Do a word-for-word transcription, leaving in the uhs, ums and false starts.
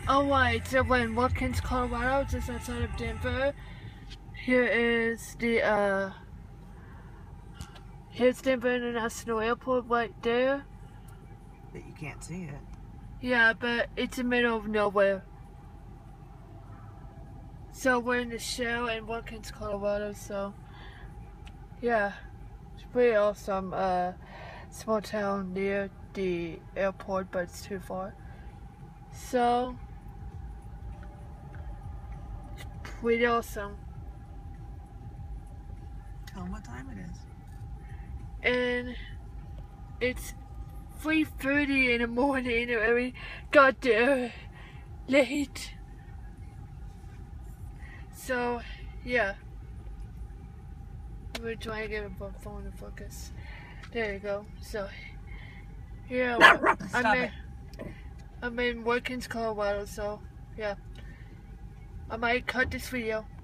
Alright, so we're in Watkins, Colorado, just outside of Denver. Here is the, uh, here's Denver International Airport right there. But you can't see it. Yeah, but it's in the middle of nowhere. So we're in the shell in Watkins, Colorado, so, yeah. It's pretty awesome, uh, small town near the airport, but it's too far. So, pretty awesome. Tell them what time it is. And it's three thirty in the morning and we got there late. So, yeah. We're trying to get a phone to focus. There you go. So, yeah. I'm Stop in, it. I'm in Watkins, Colorado, so, yeah. I might cut this video.